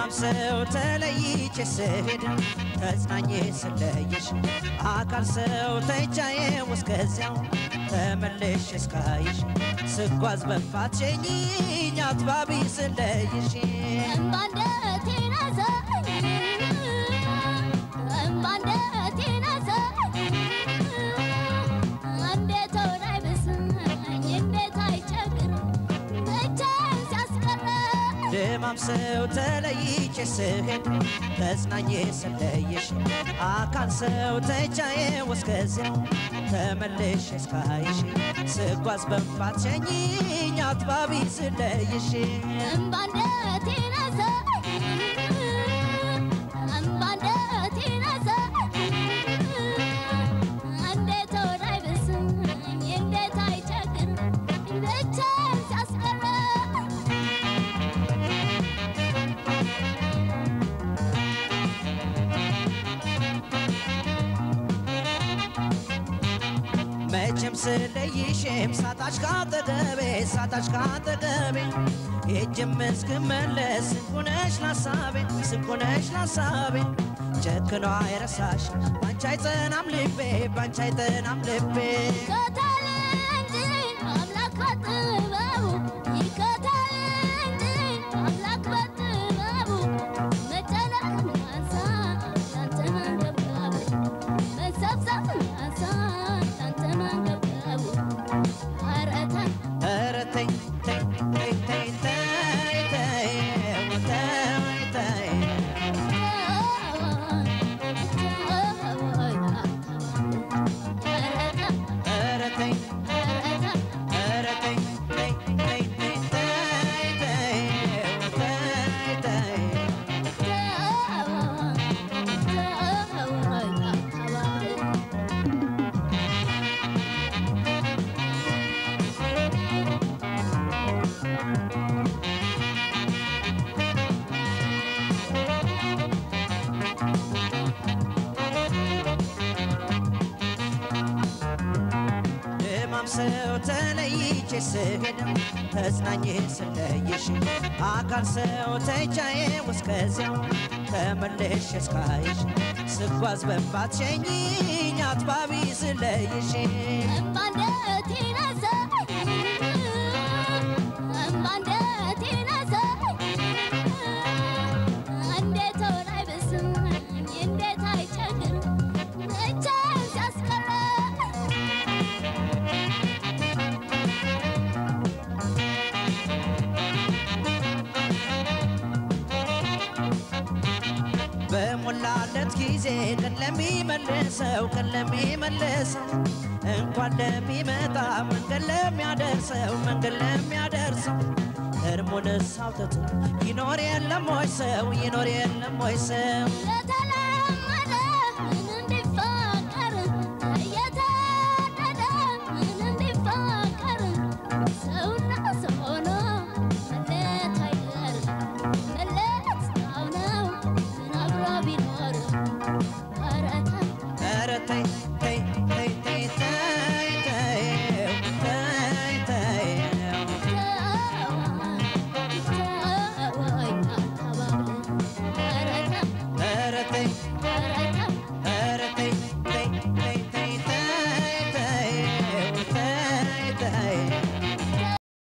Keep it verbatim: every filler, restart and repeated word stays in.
ደማምሰው ተለይቼ ስሄድ ተጽናኜ ስለይሽ አካል ሰው ተይቻዬ እስከዚያው ተመለሽ እስካይሽ ስጓዝ በፋትሸኝኝ አትባቢ ስለይሽ እምባንደቴን አዛኝ እምባንደቴን አዛኝ እንዴት ወዳይ ብስኝ እንዴት አይቸግር ብቻዬን ሲያስቀረ ደማምሰው ተለይቼ ስሄድ ተጽናኜ ስለይሽ አካል ሰው ተይቻዬ እስከዚያው ተመለሽ እስካይሽ ስጓዝ በፋትሸኝኝ አትባቢ ስለይሽ እምባንደቴን አዛኝ እምባንደቴን አዛኝ እንዴት ወዳይ ብስኝ እንዴት አይቸግር ብቻዬን ሲያስቀረ መቼም ስለይሽም ሳታሽ ካጠገቤ ሳታሽ ካጠገቤ ሄጄም እስክመለስ ስንኩነሽ ላሳቤ ስንኩነሽ ላሳቤ ጨክኖ አይረሳሽ ባንቺ አይጸናም ልቤ ባንቺ አይጸናም ልቤ ይከታል እንጂ አምላክ በጥበቡ ይከታል እንጂ አምላክ በጥበቡ መጨነቅ ማንሳ ላንተ መንገብገቡ መሰብሰብ ማንሳ ላንተ መንገብገቡ ኧረ ተይ ኧረ ተይ ተይ ተይ ተይ ተይ ተይ ተይ ተይ ኧረ ተይ ኧረ ተይ ተይ ተይ ተይ ተይ ተይ ተይ ደማምሰው ተለይቼ ስሄድ ተጽናኜ ስለይሽ አካል ሰው ተይቻዬ እስከዚያው ተመለሽ እስካይሽ ስጓዝ በፋትሸኝኝ አትባቢ ስለይሽ እምባንደቴን አዛኝ እምባንደቴን አዛኝ እንዴት ወዳይ ብስኝ እንዴት አይቸግር ብቻዬን ሲያስቀረ በሞላለት ጊዜ ቀን ለሚመልሰው ቀን ለሚመልሰው እንኳን ለሚመጣ መንገድ ለሚያደርሰው መንገድ ለሚያደርሰው እርሙንስ አውጥቶ ይኖር የለም ወይ ሰው ይኖር የለም ወይ ሰው